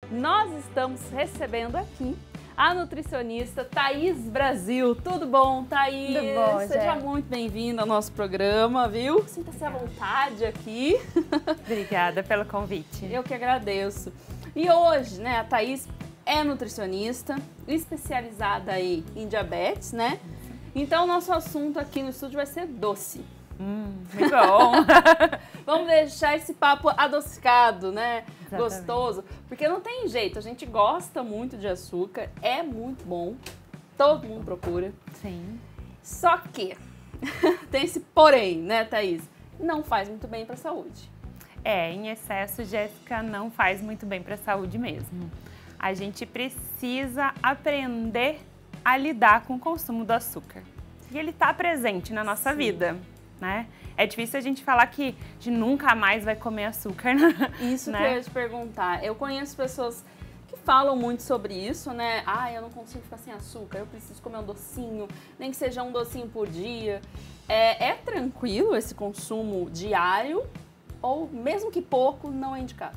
nós estamos recebendo aqui a nutricionista Thaís Brasil. Tudo bom, Thaís? Tudo bom, Seja muito bem-vinda ao nosso programa, viu? Sinta-se à vontade aqui. Obrigada pelo convite. Eu que agradeço. E hoje, né, a Thaís é nutricionista, especializada aí em diabetes, né? Então, nosso assunto aqui no estúdio vai ser doce. Muito bom. Vamos deixar esse papo adocicado, né? Exatamente. Gostoso. Porque não tem jeito, a gente gosta muito de açúcar, é muito bom, todo mundo procura. Sim. Só que tem esse porém, né, Thaís? Não faz muito bem para a saúde. Em excesso, Jéssica, não faz muito bem para a saúde mesmo. A gente precisa aprender a lidar com o consumo do açúcar. E ele está presente na nossa vida, né? É difícil a gente falar que a gente nunca mais vai comer açúcar, Isso né? que eu ia te perguntar. Eu conheço pessoas que falam muito sobre isso, né? Ah, eu não consigo ficar sem açúcar, eu preciso comer um docinho, nem que seja um docinho por dia. É tranquilo esse consumo diário ou mesmo que pouco não é indicado?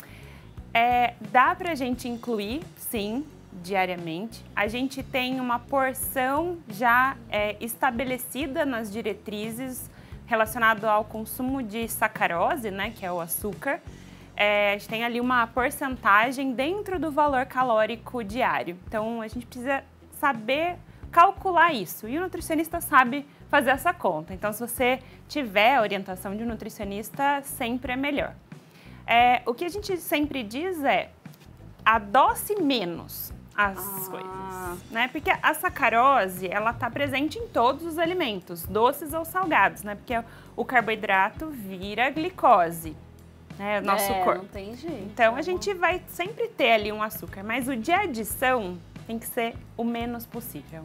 Dá pra gente incluir, sim, diariamente. A gente tem uma porção já estabelecida nas diretrizes relacionado ao consumo de sacarose, né, que é o açúcar. A gente tem ali uma porcentagem dentro do valor calórico diário. Então, a gente precisa saber calcular isso. E o nutricionista sabe fazer essa conta. Então, se você tiver a orientação de um nutricionista, sempre é melhor. O que a gente sempre diz é adoce menos as coisas, né? Porque a sacarose, ela tá presente em todos os alimentos, doces ou salgados, né? Porque o carboidrato vira glicose, né? Nosso corpo. Não tem jeito. Então, a gente vai sempre ter ali um açúcar, mas o de adição tem que ser o menos possível.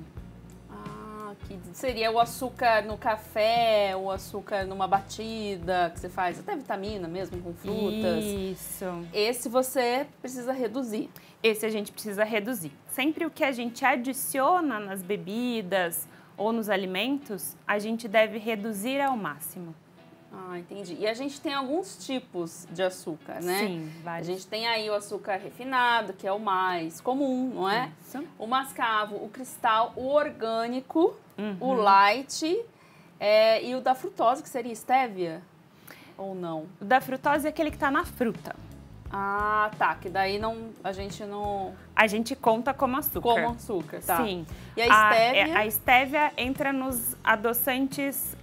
Que seria o açúcar no café, o açúcar numa batida que você faz, até vitamina mesmo, com frutas. Isso. Esse você precisa reduzir. Esse a gente precisa reduzir. Sempre o que a gente adiciona nas bebidas ou nos alimentos, a gente deve reduzir ao máximo. Entendi. E a gente tem alguns tipos de açúcar, né? Sim, vários. A gente tem aí o açúcar refinado, que é o mais comum, não é? Isso. O mascavo, o cristal, o orgânico, o light e o da frutose, que seria stevia ou não? O da frutose é aquele que está na fruta. Ah, tá. Que daí a gente não... A gente conta como açúcar. Como açúcar, tá. Sim. E a stevia? A stevia entra nos adoçantes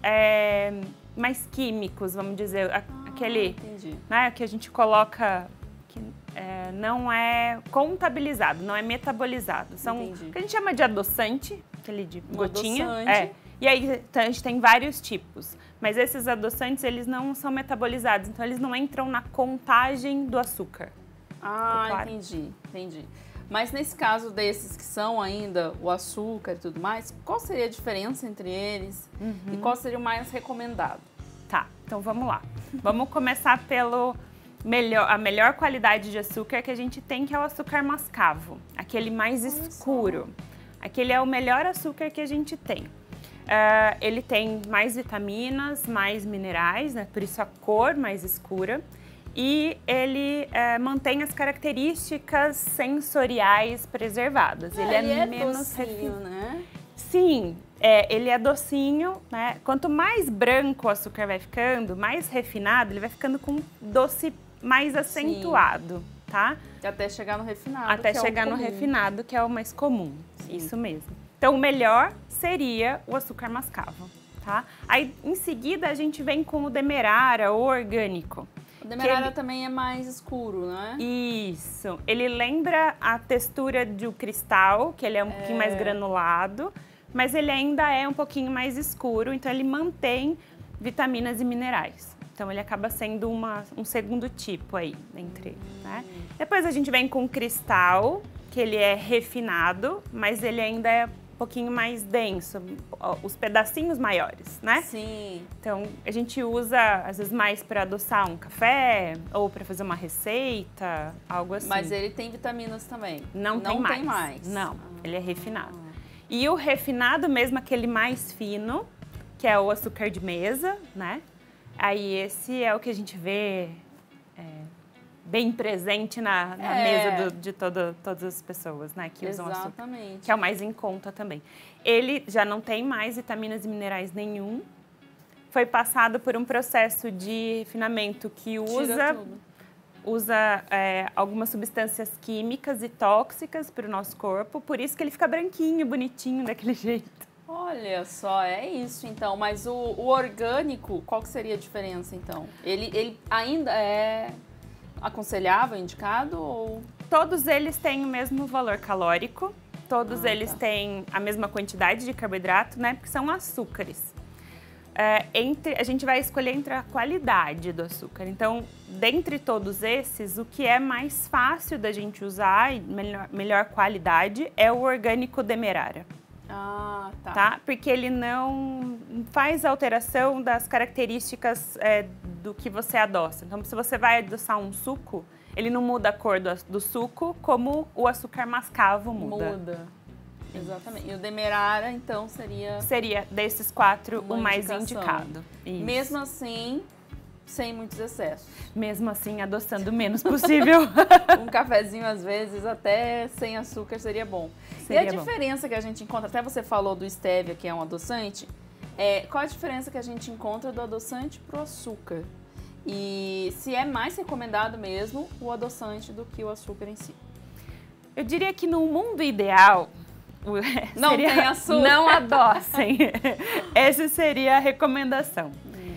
mais químicos, vamos dizer. Aquele, entendi. né, que a gente coloca, que não é contabilizado, não é metabolizado. São o que a gente chama de adoçante, aquele de gotinha. Adoçante. E aí a gente tem vários tipos. Mas esses adoçantes, eles não são metabolizados, então eles não entram na contagem do açúcar. Claro. Entendi. Mas nesse caso desses que são ainda o açúcar e tudo mais, qual seria a diferença entre eles e qual seria o mais recomendado? Tá, então vamos lá. Vamos começar pelo a melhor qualidade de açúcar que a gente tem, que é o açúcar mascavo, aquele mais escuro. Aquele é o melhor açúcar que a gente tem. Ele tem mais vitaminas, mais minerais, né? Por isso a cor mais escura. E ele mantém as características sensoriais preservadas. Ele é menos docinho, né? Sim, ele é docinho, né? Quanto mais branco o açúcar vai ficando, mais refinado, ele vai ficando com um doce mais acentuado, tá? Até chegar no refinado. Até chegar no refinado, que é o mais comum. Sim. Isso mesmo. Então, o melhor seria o açúcar mascavo, tá? Aí, em seguida, a gente vem com o demerara, ou orgânico. O demerara também é mais escuro, né? Isso. Ele lembra a textura do cristal, que ele é um pouquinho mais granulado, mas ele ainda é um pouquinho mais escuro, então ele mantém vitaminas e minerais. Então, ele acaba sendo um segundo tipo aí, entre, né? Depois a gente vem com o cristal, que ele é refinado, mas ele ainda é um pouquinho mais denso, os pedacinhos maiores, né? Sim. Então, a gente usa, às vezes, mais para adoçar um café ou para fazer uma receita, algo assim. Mas ele tem vitaminas também? Não tem mais. Não, ele é refinado. E o refinado mesmo, aquele mais fino, que é o açúcar de mesa, né? Aí esse é o que a gente vê bem presente na mesa de todas as pessoas, né, que usam açúcar. Exatamente. Que é o mais em conta também. Ele já não tem mais vitaminas e minerais nenhum. Foi passado por um processo de refinamento que usa algumas substâncias químicas e tóxicas para o nosso corpo. Por isso que ele fica branquinho, bonitinho, daquele jeito. Olha só, é isso então. Mas o orgânico, qual que seria a diferença então? Ele ainda é aconselhável, indicado ou... Todos eles têm o mesmo valor calórico, todos eles têm a mesma quantidade de carboidrato, né? Porque são açúcares. A gente vai escolher entre a qualidade do açúcar. Então, dentre todos esses, o que é mais fácil da gente usar e melhor qualidade é o orgânico demerara. Ah, tá. Porque ele não faz alteração das características do que você adoça. Então, se você vai adoçar um suco, ele não muda a cor do suco como o açúcar mascavo muda. Muda. Exatamente. E o demerara, então, seria desses 4 o mais indicado. Isso. Mesmo assim, sem muitos excessos. Mesmo assim, adoçando o menos possível. Um cafezinho, às vezes, até sem açúcar seria bom. Seria a diferença que a gente encontra, até você falou do stevia, que é um adoçante, qual a diferença que a gente encontra do adoçante pro açúcar? E se é mais recomendado mesmo o adoçante do que o açúcar em si? Eu diria que no mundo ideal... Não tem açúcar. Não adocem. Essa seria a recomendação.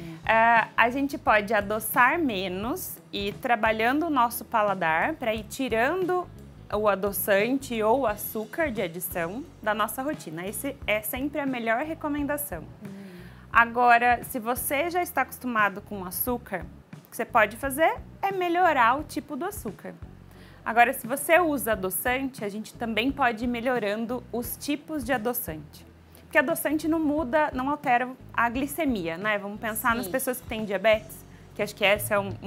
A gente pode adoçar menos e ir trabalhando o nosso paladar para ir tirando o adoçante ou o açúcar de adição da nossa rotina. Esse é sempre a melhor recomendação. Agora, se você já está acostumado com açúcar, o que você pode fazer é melhorar o tipo do açúcar. Agora, se você usa adoçante, a gente também pode ir melhorando os tipos de adoçante. Porque adoçante não muda, não altera a glicemia, né? Vamos pensar nas pessoas que têm diabetes, que acho que esse é um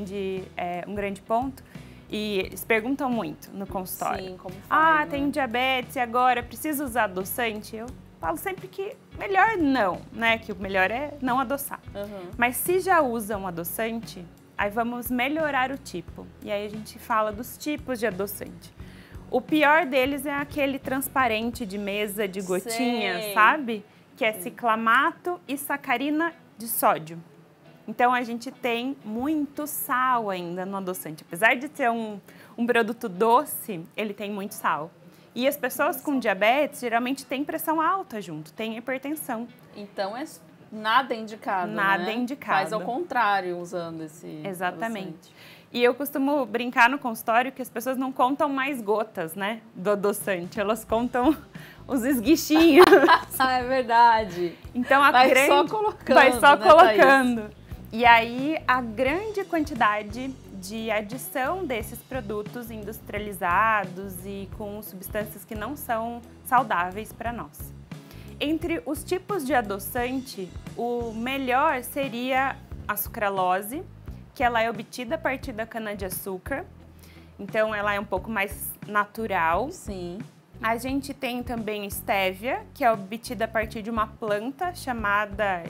grande ponto. E eles perguntam muito no consultório. Sim, como faz, né? Tenho diabetes e agora preciso usar adoçante? Eu falo sempre que melhor não, né? Que o melhor é não adoçar. Mas se já usa um adoçante, aí vamos melhorar o tipo. E aí a gente fala dos tipos de adoçante. O pior deles é aquele transparente de mesa de gotinhas, sabe? Que é ciclamato e sacarina de sódio. Então, a gente tem muito sal ainda no adoçante. Apesar de ser um produto doce, ele tem muito sal. E as pessoas com diabetes geralmente têm pressão alta junto, têm hipertensão. Então, nada indicado, Nada indicado. Faz ao contrário usando esse Exatamente. adoçante. E eu costumo brincar no consultório que as pessoas não contam mais gotas, né, do adoçante. Elas contam os esguichinhos. É verdade. Então, só colocando. Vai só né, colocando. Thaís? E aí, a grande quantidade de adição desses produtos industrializados e com substâncias que não são saudáveis para nós. Entre os tipos de adoçante, o melhor seria a sucralose, que ela é obtida a partir da cana-de-açúcar. Então, ela é um pouco mais natural. Sim. A gente tem também stevia, que é obtida a partir de uma planta chamada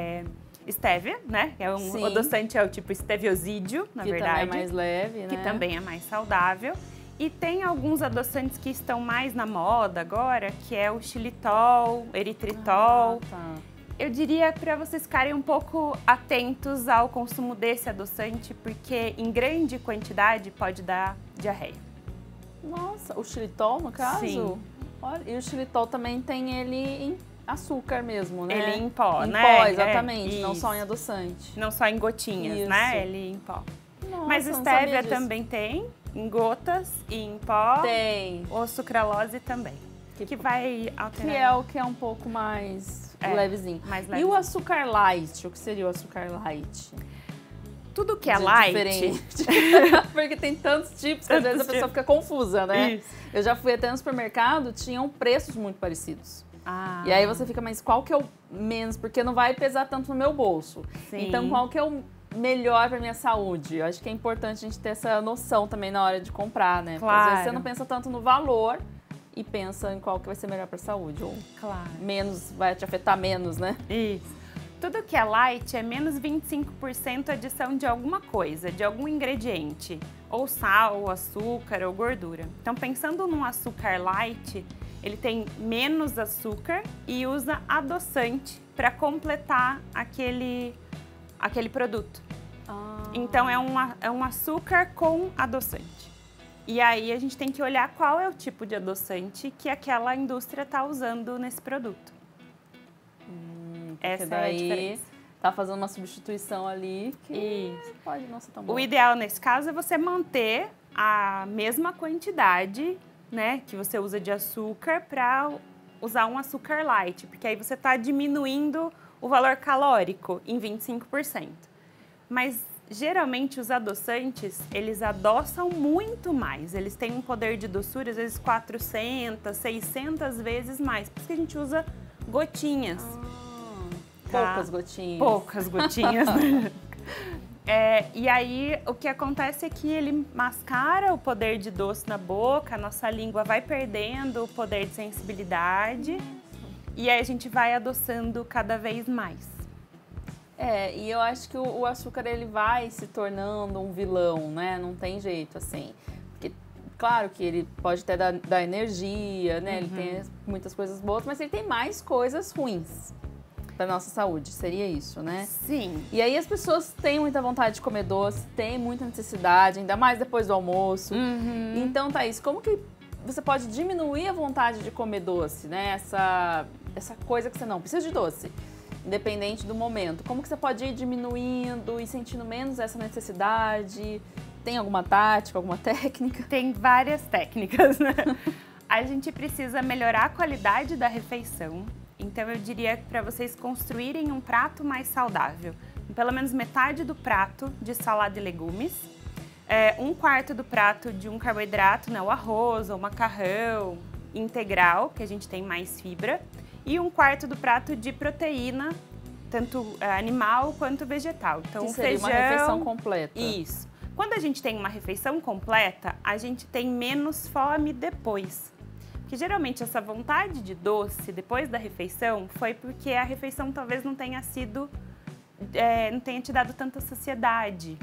stevia, né? É um adoçante, é o tipo steviosídeo, na verdade. Que também é mais leve, né? Que também é mais saudável. E tem alguns adoçantes que estão mais na moda agora, que é o xilitol, eritritol. Eu diria para vocês ficarem um pouco atentos ao consumo desse adoçante, porque em grande quantidade pode dar diarreia. Nossa, o xilitol, no caso? Sim. Olha, e o xilitol também tem ele em açúcar mesmo, né? Ele em pó, né? Em pó, exatamente, não só em adoçante. Não só em gotinhas, né? Ele em pó. Nossa, mas o stevia também tem, em gotas e em pó. Tem. O sucralose também. Que vai alterar. Que é o que é um pouco mais levezinho. Mais leve. E o açúcar light? O que seria o açúcar light? Tudo que é light... Diferente. Porque tem tantos tipos que às vezes a pessoa fica confusa, né? Isso. Eu já fui até no supermercado, tinham preços muito parecidos. E aí você fica, mas qual que é o menos? Porque não vai pesar tanto no meu bolso. Sim. Então, qual que é o melhor para minha saúde? Eu acho que é importante a gente ter essa noção também na hora de comprar, né? Claro. Porque às vezes você não pensa tanto no valor e pensa em qual que vai ser melhor para a saúde. Ou claro. menos, vai te afetar menos, né? Isso. Tudo que é light é menos 25% adição de alguma coisa, de algum ingrediente, ou sal, ou açúcar, ou gordura. Então, pensando num açúcar light, ele tem menos açúcar e usa adoçante para completar aquele produto. Então, é um açúcar com adoçante. E aí, a gente tem que olhar qual é o tipo de adoçante que aquela indústria está usando nesse produto. Essa daí é a diferença. Tá fazendo uma substituição ali que pode não ser tão boa. O ideal, nesse caso, é você manter a mesma quantidade, né, que você usa de açúcar para usar um açúcar light, porque aí você está diminuindo o valor calórico em 25%. Mas, geralmente, os adoçantes, eles adoçam muito mais. Eles têm um poder de doçura, às vezes, 400, 600 vezes mais. Por isso que a gente usa gotinhas. Poucas gotinhas. Poucas gotinhas. E aí, o que acontece é que ele mascara o poder de doce na boca, a nossa língua vai perdendo o poder de sensibilidade e aí a gente vai adoçando cada vez mais. E eu acho que o açúcar, ele vai se tornando um vilão, né? Não tem jeito, assim. Porque, claro que ele pode até dar energia, né? Ele tem muitas coisas boas, mas ele tem mais coisas ruins para nossa saúde, seria isso, né? Sim. E aí as pessoas têm muita vontade de comer doce, têm muita necessidade, ainda mais depois do almoço. Então, Thaís, como que você pode diminuir a vontade de comer doce, né? Essa coisa que você não precisa de doce, independente do momento. Como que você pode ir diminuindo e sentindo menos essa necessidade? Tem alguma tática, alguma técnica? Tem várias técnicas, né? A gente precisa melhorar a qualidade da refeição. Então, eu diria para vocês construírem um prato mais saudável. Pelo menos metade do prato de salada e legumes, um quarto do prato de um carboidrato, né, o arroz ou macarrão integral, que a gente tem mais fibra, e um quarto do prato de proteína, tanto animal quanto vegetal. Então, que seria feijão, uma refeição completa. Isso. Quando a gente tem uma refeição completa, a gente tem menos fome depois. Porque geralmente essa vontade de doce depois da refeição foi porque a refeição talvez não tenha sido, não tenha te dado tanta saciedade.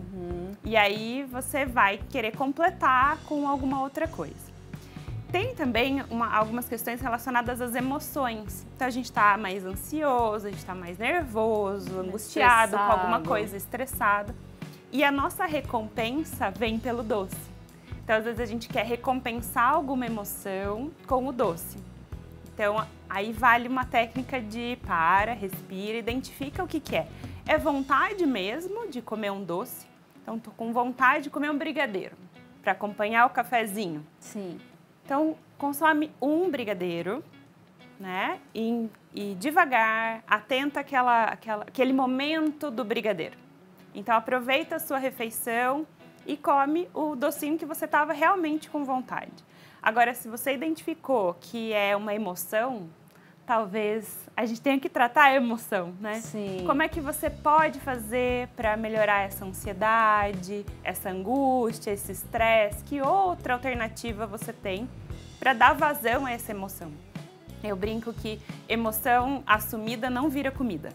E aí você vai querer completar com alguma outra coisa. Tem também algumas questões relacionadas às emoções. Então a gente está mais ansioso, a gente está mais nervoso, angustiado com alguma coisa, estressado. E a nossa recompensa vem pelo doce. Então, às vezes, a gente quer recompensar alguma emoção com o doce. Então, aí vale uma técnica de respira, identifica o que é. É vontade mesmo de comer um doce. Então, tô com vontade de comer um brigadeiro para acompanhar o cafezinho. Sim. Então, consome um brigadeiro, né? E devagar, atenta àquele momento do brigadeiro. Então, aproveita a sua refeição e come o docinho que você estava realmente com vontade. Agora, se você identificou que é uma emoção, talvez a gente tenha que tratar a emoção, né? Sim. Como é que você pode fazer para melhorar essa ansiedade, essa angústia, esse estresse? Que outra alternativa você tem para dar vazão a essa emoção? Eu brinco que emoção assumida não vira comida.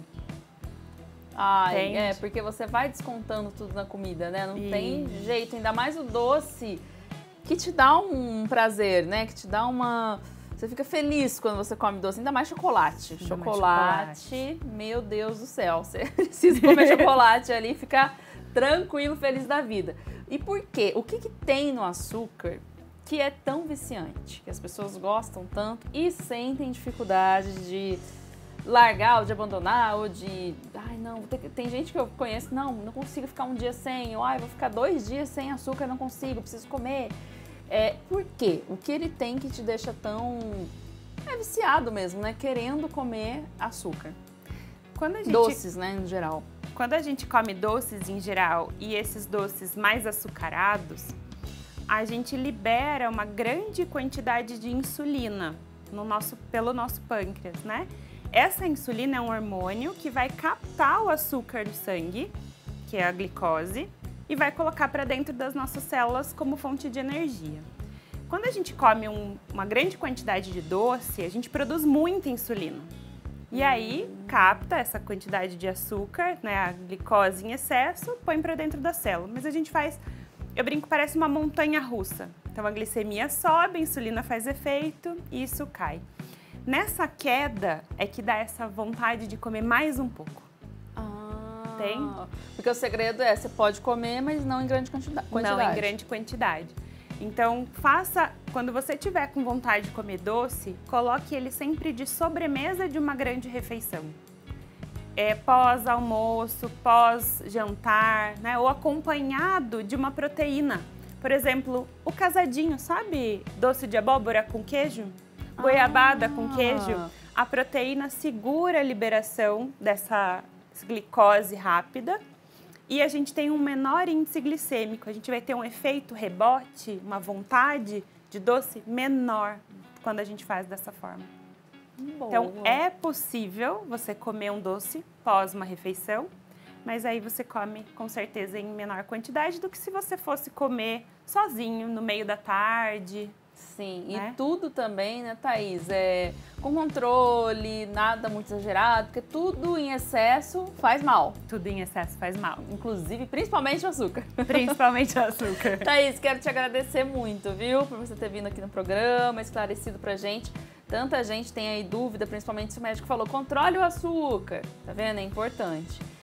Porque você vai descontando tudo na comida, né? Não tem jeito, ainda mais o doce, que te dá um prazer, né? Que te dá uma... Você fica feliz quando você come doce, ainda mais chocolate. Chocolate, meu Deus do céu, você precisa comer chocolate ali e ficar tranquilo, feliz da vida. E por quê? O que tem no açúcar que é tão viciante, que as pessoas gostam tanto e sentem dificuldade de largar ou de abandonar ou de... não, tem gente que eu conheço, não consigo ficar um dia sem, ou vou ficar 2 dias sem açúcar, não consigo, preciso comer. Por quê? O que ele tem que te deixa tão viciado mesmo, né? Querendo comer açúcar. Doces, né, em geral. Quando a gente come doces em geral e esses doces mais açucarados, a gente libera uma grande quantidade de insulina pelo nosso pâncreas, né? Essa insulina é um hormônio que vai captar o açúcar do sangue, que é a glicose, e vai colocar para dentro das nossas células como fonte de energia. Quando a gente come uma grande quantidade de doce, a gente produz muita insulina. E aí, capta essa quantidade de açúcar, né, a glicose em excesso, põe para dentro da célula. Mas a gente faz, eu brinco, parece uma montanha russa. Então, a glicemia sobe, a insulina faz efeito e isso cai. Nessa queda é que dá essa vontade de comer mais um pouco. Tem? Porque o segredo é, você pode comer, mas não em grande quantidade. Não em grande quantidade. Então, quando você tiver com vontade de comer doce, coloque ele sempre de sobremesa de uma grande refeição. Pós-almoço, pós-jantar, né? Ou acompanhado de uma proteína. Por exemplo, o casadinho, sabe? Doce de abóbora com queijo? Goiabada com queijo. A proteína segura a liberação dessa glicose rápida e a gente tem um menor índice glicêmico. A gente vai ter um efeito rebote, uma vontade de doce menor quando a gente faz dessa forma. Boa. Então, é possível você comer um doce pós uma refeição, mas aí você come com certeza em menor quantidade do que se você fosse comer sozinho no meio da tarde. Sim, né? E tudo também, né, Thaís? Com controle, nada muito exagerado, porque tudo em excesso faz mal. Tudo em excesso faz mal. Inclusive, principalmente o açúcar. Principalmente o açúcar. Thaís, quero te agradecer muito, viu? Por você ter vindo aqui no programa, esclarecido pra gente. Tanta gente tem aí dúvida, principalmente se o médico falou, controle o açúcar. Tá vendo? É importante.